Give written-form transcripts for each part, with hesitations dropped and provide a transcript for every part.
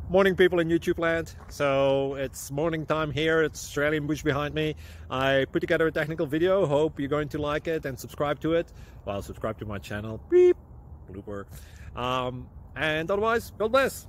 Morning, people in YouTube land. So it's morning time here. It's Australian bush behind me. I put together a technical video. Hope you're going to like it and subscribe to it. Well, subscribe to my channel. Beep. Blooper. And otherwise, God bless.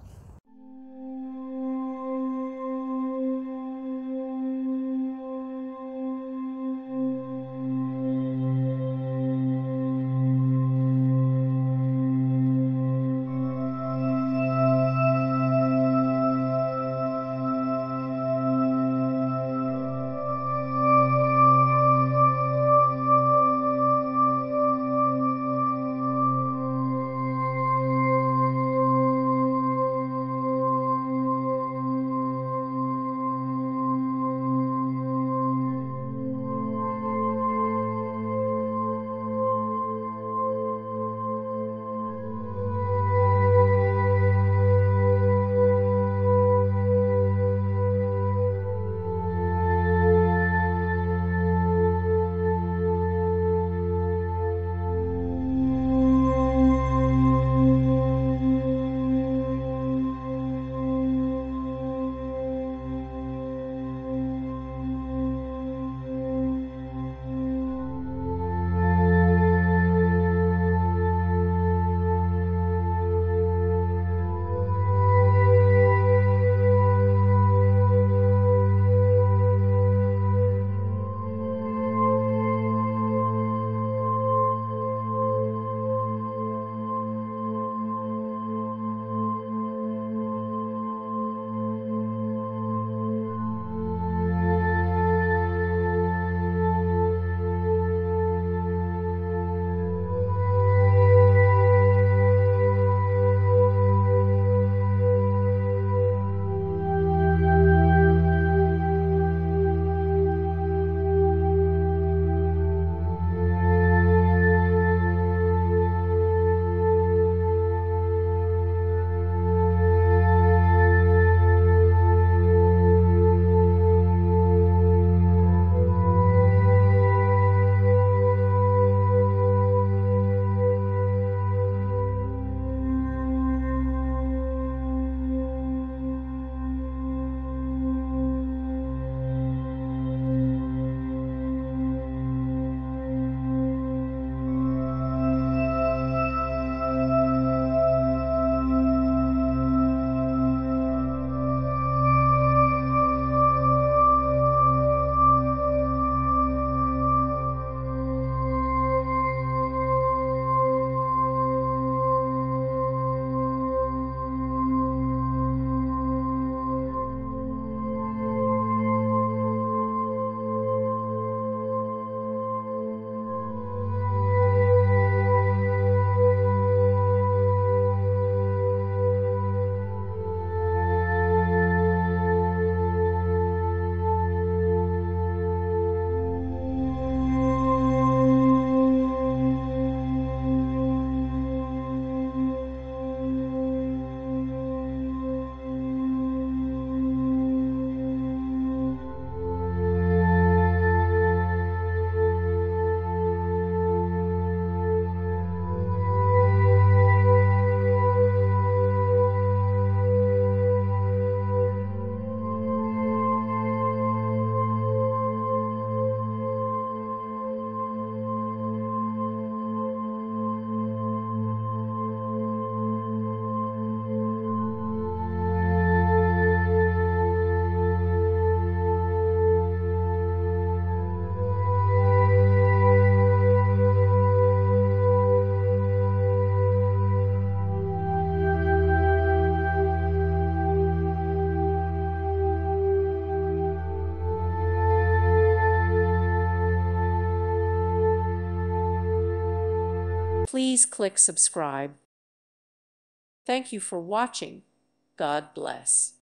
Please click subscribe. Thank you for watching. God bless.